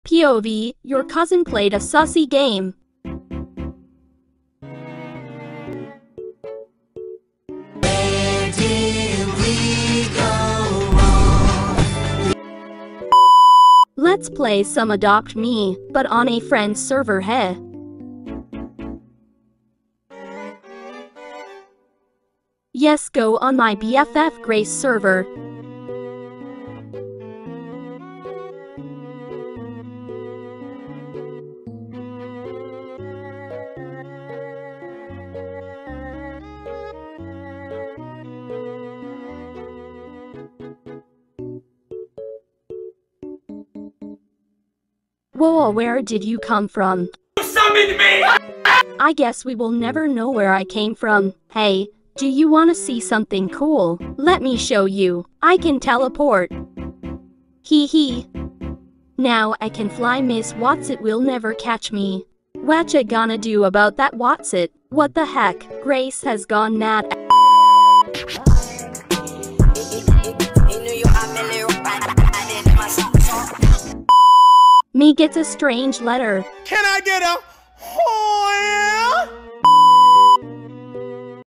POV, your cousin played a sussy game. Where did we go wrong? Let's play some Adopt Me, but on a friend's server, heh. Yes, go on my BFF Grace server. Whoa, where did you come from? You summoned me! I guess we will never know where I came from. Hey, do you want to see something cool? Let me show you. I can teleport. Hee hee. Now I can fly. Miss Watsit will never catch me. Whatcha gonna do about that, Watsit? What the heck? Grace has gone mad. Me gets a strange letter. Can I get a oh yeah?